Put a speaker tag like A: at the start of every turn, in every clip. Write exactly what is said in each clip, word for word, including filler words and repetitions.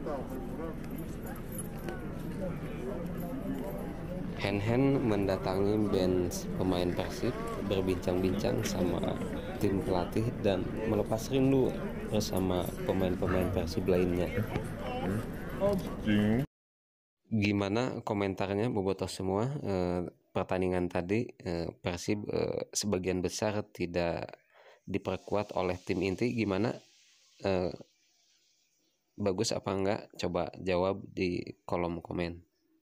A: Hen-Hen mendatangi bench pemain Persib, berbincang-bincang sama tim pelatih dan melepas rindu bersama pemain-pemain Persib lainnya. Gimana komentarnya bobotoh semua? Eh, pertandingan tadi eh, Persib eh, sebagian besar tidak diperkuat oleh tim inti. Gimana? Eh, bagus apa enggak? Coba jawab di kolom komen.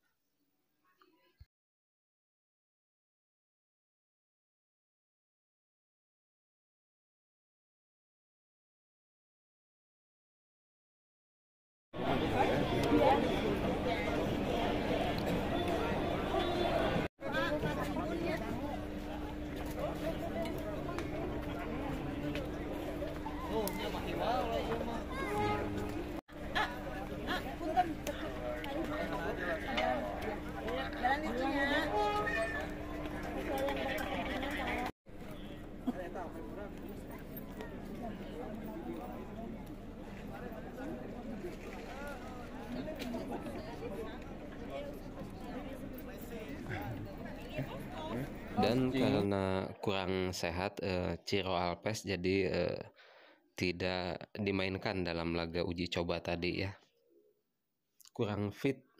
A: Dan karena kurang sehat, eh, Ciro Alpes jadi eh, tidak dimainkan dalam laga uji coba tadi ya. Kurang fit